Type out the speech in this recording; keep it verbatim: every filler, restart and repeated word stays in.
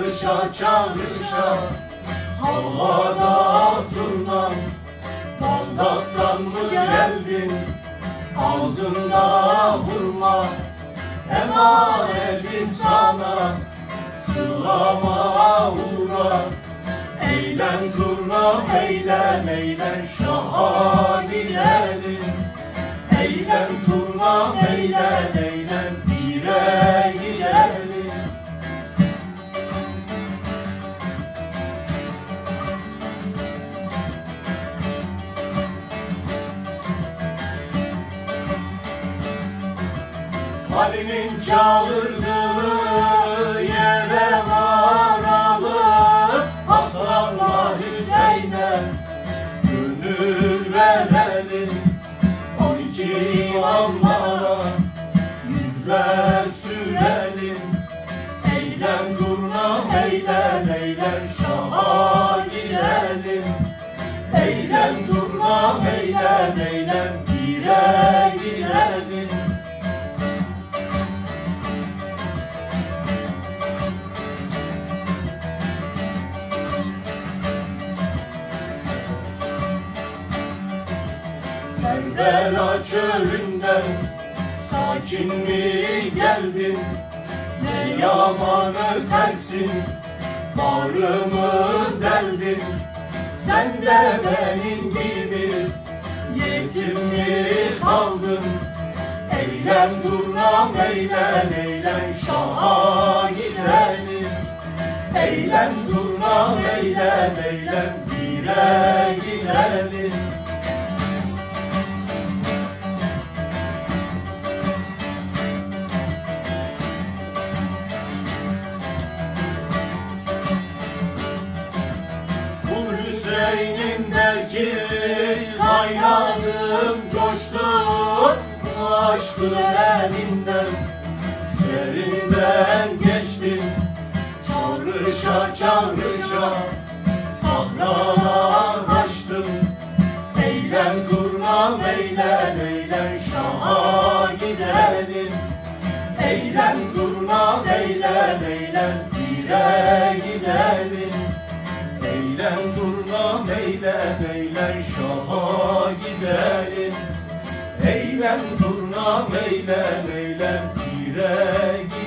Çağrışa çağrışa havada turnam, Bağdat'tan mı geldin ağzında hurma, emanetim sana sılama uğra. Eğlen turnam eğlen eğlen şaha gidelim, eğlen turnam eğlen eğlen pire gidelim. Halinin çağırdığı yere varalım, Hasan'la Hüseyin'e gönül verelim. On iki imamlara yüzler sürelim, eğlen turnam eğlen eğlen şaha gidelim, eğlen turnam eğlen eğlen pire gidelim. Kerbela çölünden sakin mi geldin? Ne yaman ötersin, bağrımı deldin. Sen de benim gibi yetim mi kaldın? Eğlen turnam eğlen eğlen şaha gidelim, eğlen turnam eğlen eğlen pire gidelim. Hüseyin'in derki kaynadım coştu, aşkın elinden serinden geçtim. Çağrışa çağrışa sahralar açtım, eğlen turnam eğlen eğlen şaha gidelim, eğlen turnam eğlen eğlen pire gidelim. Eğlen turnam eğlen eğlen şaha gidelim, eğlen turnam eğlen eğlen pire gidelim.